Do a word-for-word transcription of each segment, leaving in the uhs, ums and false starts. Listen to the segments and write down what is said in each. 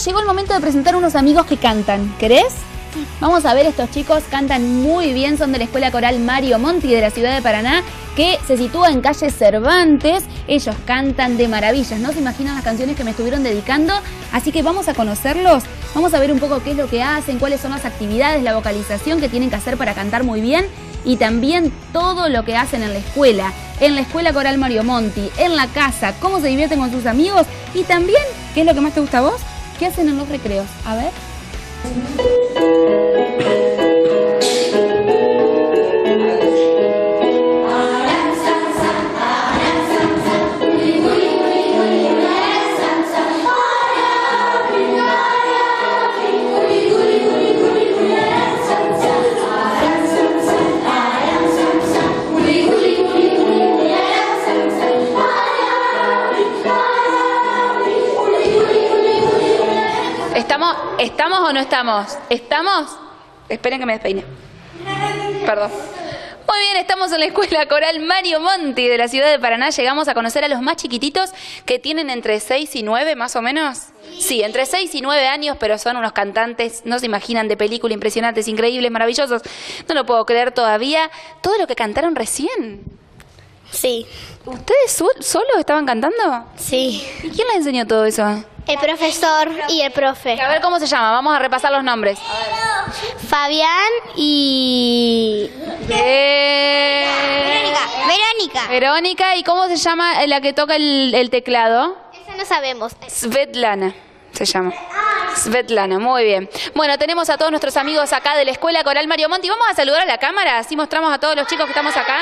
llegó el momento de presentar unos amigos que cantan. ¿Querés? Sí. Vamos a ver, estos chicos cantan muy bien, son de la Escuela Coral Mario Monti de la ciudad de Paraná, que se sitúa en calle Cervantes. Ellos cantan de maravillas, no se imaginan las canciones que me estuvieron dedicando, así que vamos a conocerlos, vamos a ver un poco qué es lo que hacen, cuáles son las actividades, la vocalización que tienen que hacer para cantar muy bien y también todo lo que hacen en la escuela, en la Escuela Coral Mario Monti, en la casa, cómo se divierten con sus amigos y también, ¿qué es lo que más te gusta a vos? ¿Qué hacen en los recreos? A ver. ¿Estamos, ¿Estamos o no estamos? ¿Estamos? Esperen que me despeine. Perdón. Muy bien, estamos en la Escuela Coral Mario Monti de la ciudad de Paraná. Llegamos a conocer a los más chiquititos que tienen entre seis y nueve, más o menos. Sí, entre seis y nueve años, pero son unos cantantes, no se imaginan, de película, impresionantes, increíbles, maravillosos. No lo puedo creer todavía. Todo lo que cantaron recién. Sí. ¿Ustedes sol solos estaban cantando? Sí. ¿Y quién les enseñó todo eso? El profesor y el profe. A ver, ¿cómo se llama? Vamos a repasar los nombres. Fabián y... Eh... Verónica. Verónica. Verónica. ¿Y cómo se llama la que toca el, el teclado? Eso no sabemos. Svetlana se llama. Svetlana, muy bien. Bueno, tenemos a todos nuestros amigos acá de la Escuela Coral Mario Monti. Vamos a saludar a la cámara, así mostramos a todos los chicos que estamos acá.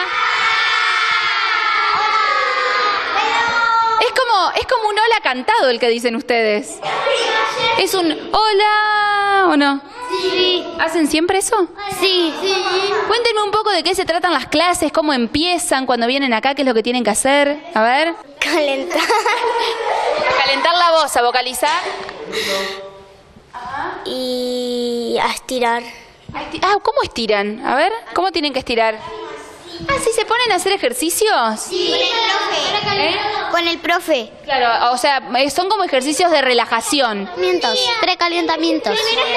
Es como, es como un hola cantado el que dicen ustedes. ¿Es un hola o no? Sí. ¿Hacen siempre eso? Sí. Sí. Cuéntenme un poco de qué se tratan las clases, cómo empiezan, cuando vienen acá, qué es lo que tienen que hacer. A ver. Calentar. A calentar la voz, a vocalizar. Y a estirar. Ah, ¿cómo estiran? A ver, ¿cómo tienen que estirar? Ah, ¿sí se ponen a hacer ejercicios? Sí, con el profe. ¿Eh? Con el profe. Claro, o sea, son como ejercicios de relajación. Calentamientos, precalentamientos.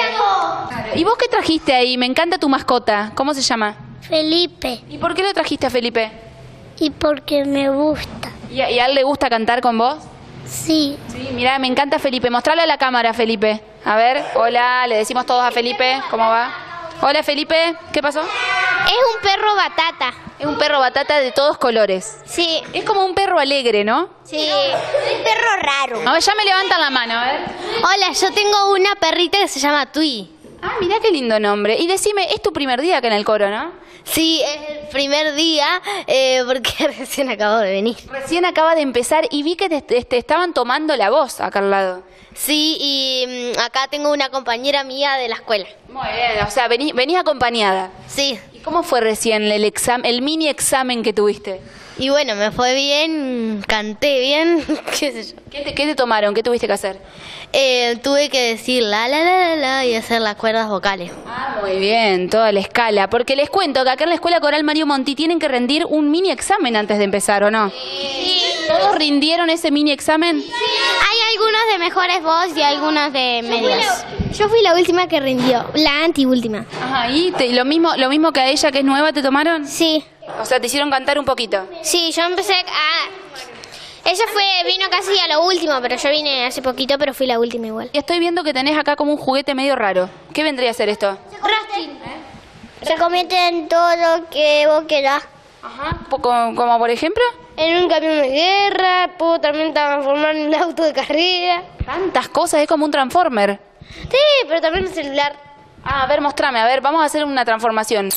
¿Y vos qué trajiste ahí? Me encanta tu mascota. ¿Cómo se llama? Felipe. ¿Y por qué lo trajiste a Felipe? Y porque me gusta. ¿Y a, y a él le gusta cantar con vos? Sí. Sí, mirá, me encanta Felipe. Mostrale a la cámara, Felipe. A ver, hola, le decimos todos a Felipe. ¿Cómo va? Hola, Felipe. ¿Qué pasó? Es un perro batata. Es un perro batata de todos colores. Sí. Es como un perro alegre, ¿no? Sí. Un perro raro. A ver, ya me levantan la mano, a ver. Hola, yo tengo una perrita que se llama Tui. Ah, mirá qué lindo nombre. Y decime, es tu primer día acá en el coro, ¿no? Sí, es el primer día, eh, porque recién acabo de venir. Recién acaba de empezar y vi que te, te, te estaban tomando la voz acá al lado. Sí, y um, acá tengo una compañera mía de la escuela. Muy bien, o sea, vení, venís acompañada. Sí. ¿Y cómo fue recién el examen, el mini examen que tuviste? Y bueno, me fue bien, canté bien, qué sé yo. ¿Qué te, qué te tomaron? ¿Qué tuviste que hacer? Eh, tuve que decir la, la, la, la, la y hacer las cuerdas vocales. Ah, muy bien, toda la escala. Porque les cuento que acá en la Escuela Coral Mario Monti tienen que rendir un mini examen antes de empezar, ¿o no? Sí. ¿Todos rindieron ese mini examen? Sí. Hay algunos de mejores voz y algunos de medias. Yo fui la última que rindió, la antiúltima. Ajá, ¿y te, lo mismo lo mismo que a ella que es nueva te tomaron? Sí. O sea, te hicieron cantar un poquito. Sí, yo empecé a... Ella fue, vino casi a lo último, pero yo vine hace poquito, pero fui la última igual. Y estoy viendo que tenés acá como un juguete medio raro. ¿Qué vendría a ser esto? Rusty. Se convierte en todo lo que vos querás. Ajá. ¿Como, como por ejemplo? En un camión de guerra, puedo también transformar en un auto de carrera. Tantas cosas, es como un transformer. Sí, pero también un celular. Ah, a ver, mostrame, a ver, vamos a hacer una transformación.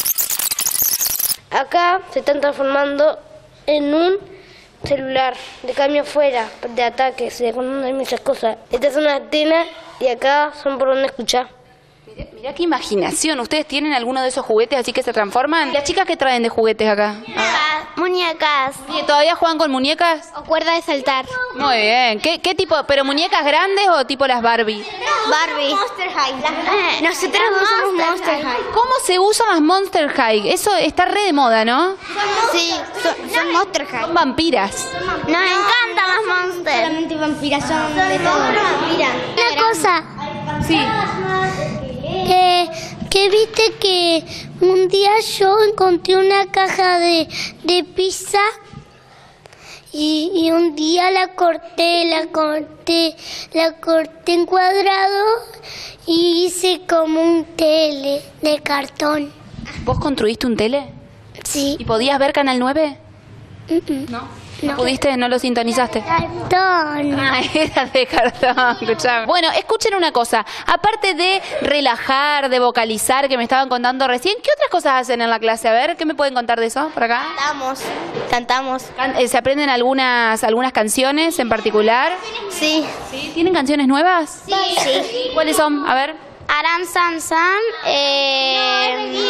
Acá se están transformando en un celular de cambio afuera, de ataques, de cuando hay muchas cosas. Esta es una antena y acá son por donde escuchar. Mirá, mirá qué imaginación. ¿Ustedes tienen alguno de esos juguetes así que se transforman? ¿Las chicas qué traen de juguetes acá? Muñecas. ¿Y todavía juegan con muñecas? O cuerda de saltar. Muy bien. ¿Qué, qué tipo? ¿Pero muñecas grandes o tipo las Barbie? Barbie. Monster High. Nosotros usamos Monster High. ¿Cómo se usan las Monster High? Eso está re de moda, ¿no? Sí, son, son Monster High. Son vampiras. Nos encantan las Monster. Solamente vampiras, son de todo. Vampiras. Una cosa. Sí. Que, que viste que un día yo encontré una caja de, de pizza y, y un día la corté, la corté, la corté en cuadrado y hice como un tele de cartón. ¿Vos construiste un tele? Sí. ¿Y podías ver Canal nueve? Mm-mm. No. ¿No pudiste? ¿No lo sintonizaste? Cartón. Ah, era de cartón, escuchame. Bueno, escuchen una cosa. Aparte de relajar, de vocalizar, que me estaban contando recién, ¿qué otras cosas hacen en la clase? A ver, ¿qué me pueden contar de eso por acá? Cantamos, cantamos. Can- eh, ¿Se aprenden algunas algunas canciones en particular? Sí. ¿Sí? ¿Tienen canciones nuevas? Sí. Sí. ¿Cuáles son? A ver. Aram Sam Sam, eh,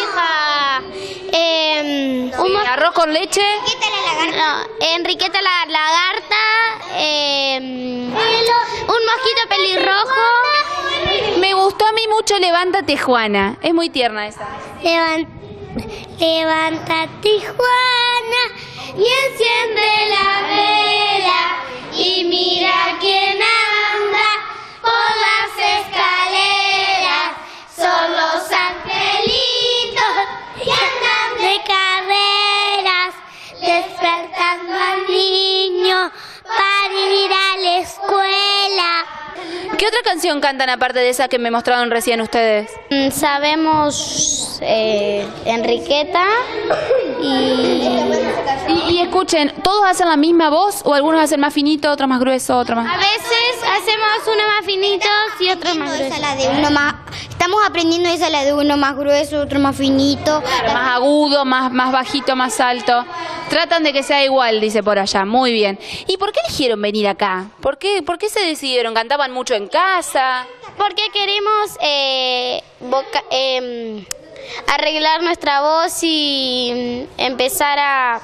eh, un mos- ¿Arroz con leche? no, Enriqueta la lagarta, eh, un mosquito pelirrojo. Me gustó a mí mucho Levántate, Juana. Es muy tierna esa. Levan- levántate, Juana, y enciende la vela y mira quién anda por las escaleras. Son los angelitos que andan de carreras, despertando al niño para ir a la escuela. ¿Qué otra canción cantan aparte de esa que me mostraron recién ustedes? Mm, Sabemos eh, Enriqueta y Y, y escuchen, ¿todos hacen la misma voz o algunos hacen más finito, otro más grueso, otro más...? a veces hacemos uno más finitos y otro más Esa gruesos. la de uno más, estamos aprendiendo esa la de uno más grueso, otro más finito. Más agudo, más, más bajito, más alto. Tratan de que sea igual, dice por allá. Muy bien. ¿Y por qué eligieron venir acá? ¿Por qué, por qué se decidieron? ¿Cantaban mucho en casa? Porque queremos eh, voca- em, arreglar nuestra voz y mm, empezar a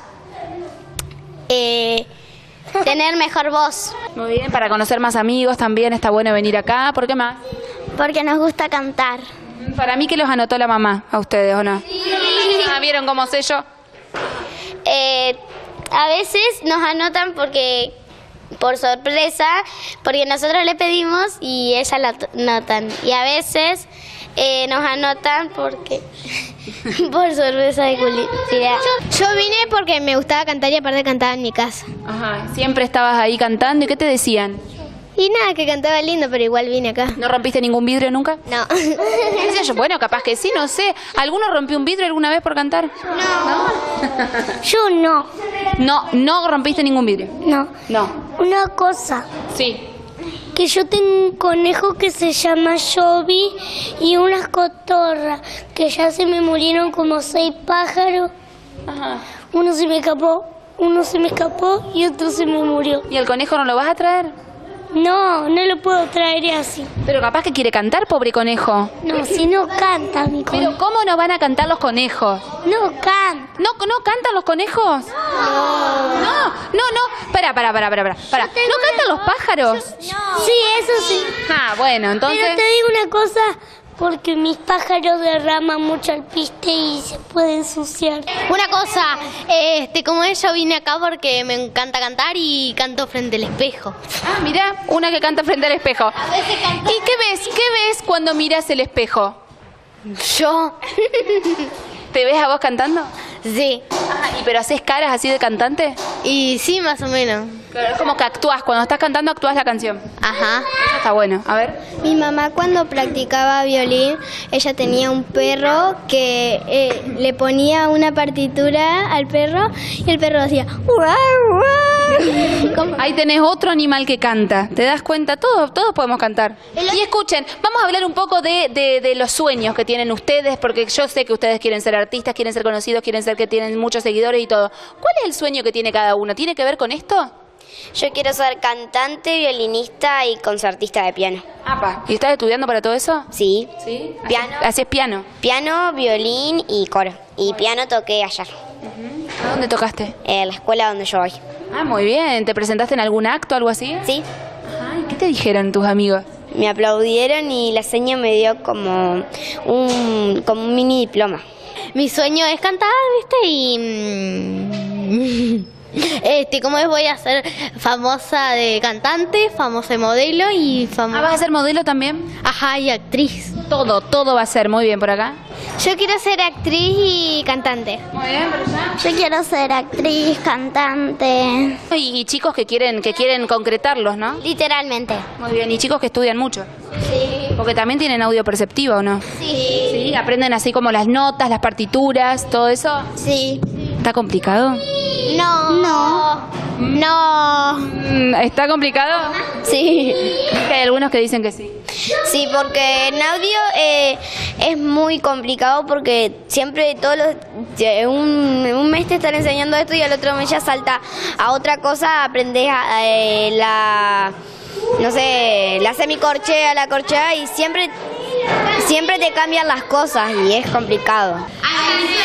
eh, tener mejor voz. Muy bien, para conocer más amigos también está bueno venir acá. ¿Por qué más? Porque nos gusta cantar. Para mí que los anotó la mamá, a ustedes, ¿o no? Ah, ¿vieron cómo sé yo? Eh, a veces nos anotan porque por sorpresa, porque nosotros le pedimos y ella la t- notan. Y a veces eh, nos anotan porque por sorpresa de publicidad. Yo, yo vine porque me gustaba cantar y aparte cantaba en mi casa. Ajá. Siempre estabas ahí cantando. ¿Y qué te decían? Y nada, que cantaba lindo, pero igual vine acá. ¿No rompiste ningún vidrio nunca? No. ¿Qué sé yo? Bueno, capaz que sí, no sé. ¿Alguno rompió un vidrio alguna vez por cantar? No. Yo no. No, no rompiste ningún vidrio. No. No. Una cosa, Sí. que yo tengo un conejo que se llama Joby y unas cotorras, que ya se me murieron como seis pájaros. Ajá. Uno se me escapó, uno se me escapó y otro se me murió. ¿Y el conejo no lo vas a traer? No, no lo puedo traer así. Pero capaz que quiere cantar, pobre conejo. No, si no canta mi conejo. Pero ¿cómo no van a cantar los conejos? No canta. ¿No, no cantan los conejos? No. No, no, no. Espera, para, para, para, para. para. ¿No cantan los pájaros? Sí, eso sí. Ah, bueno, entonces... Pero te digo una cosa, porque mis pájaros derraman mucho alpiste y se pueden ensuciar. Una cosa, este, como es, yo vine acá porque me encanta cantar y canto frente al espejo. Ah, mira, una que canta frente al espejo. ¿Y qué ves? ¿Qué ves cuando miras el espejo? Yo, ¿Te ves a vos cantando? sí, Ah, ¿y pero haces caras así de cantante? y sí, más o menos. Claro, es como que actúas, cuando estás cantando actúas la canción. Ajá. Eso está bueno, a ver. Mi mamá cuando practicaba violín, ella tenía un perro que eh, le ponía una partitura al perro y el perro hacía... Como- Ahí tenés otro animal que canta, ¿te das cuenta? Todos, todos podemos cantar. Y escuchen, vamos a hablar un poco de, de, de los sueños que tienen ustedes, porque yo sé que ustedes quieren ser artistas, quieren ser conocidos, quieren ser que tienen muchos seguidores y todo. ¿Cuál es el sueño que tiene cada uno? ¿Tiene que ver con esto? Yo quiero ser cantante, violinista y concertista de piano. Apa. ¿Y estás estudiando para todo eso? Sí. Sí. Piano. ¿Haces piano? Piano, violín y coro. Y piano toqué ayer, ¿A dónde tocaste? en la escuela donde yo voy. Ah, muy bien. ¿Te presentaste en algún acto, algo así? Sí. Ay, ¿qué te dijeron tus amigos? Me aplaudieron y la seña me dio como un, como un mini diploma. Mi sueño es cantar, ¿viste? Y... mm, Este, ¿cómo es? Voy a ser famosa de cantante, famosa de modelo y Ah, famosa... ¿vas a ser modelo también? Ajá, y actriz. Todo, todo va a ser. Muy bien, por acá. Yo quiero ser actriz y cantante. Muy bien, por allá. Yo quiero ser actriz, cantante. Y, y chicos que quieren, que quieren concretarlos, ¿no? Literalmente. Muy bien, y chicos que estudian mucho. Sí. Porque también tienen audio perceptivo, ¿o no? Sí. Sí, aprenden así como las notas, las partituras, todo eso. Sí. ¿Está complicado? No. No. No. Mm, ¿Está complicado? Sí. Hay algunos que dicen que sí. Sí, porque en audio eh, es muy complicado porque siempre todos los eh, un, un mes te están enseñando esto y al otro mes ya salta a otra cosa, aprendes a, eh, la no sé, la semicorchea, la corchea y siempre siempre te cambian las cosas y es complicado.